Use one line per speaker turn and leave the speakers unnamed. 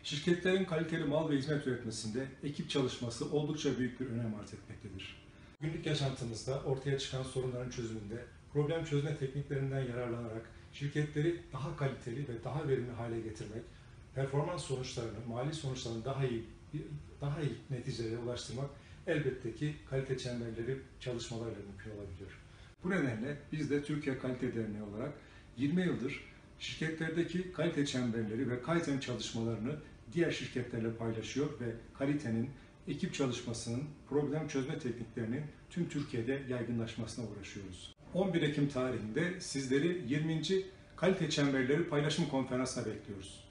Şirketlerin kaliteli mal ve hizmet üretmesinde ekip çalışması oldukça büyük bir önem arz etmektedir. Günlük yaşantımızda ortaya çıkan sorunların çözümünde problem çözme tekniklerinden yararlanarak şirketleri daha kaliteli ve daha verimli hale getirmek, performans sonuçlarını, mali sonuçlarını daha iyi neticelere ulaştırmak elbette ki kalite çemberleri çalışmalarla mümkün olabiliyor. Bu nedenle biz de Türkiye Kalite Derneği olarak 20 yıldır şirketlerdeki kalite çemberleri ve Kaizen çalışmalarını diğer şirketlerle paylaşıyor ve kalitenin, ekip çalışmasının, problem çözme tekniklerinin tüm Türkiye'de yaygınlaşmasına uğraşıyoruz. 11 Ekim tarihinde sizleri 20. Kalite Çemberleri Paylaşım Konferansı'na bekliyoruz.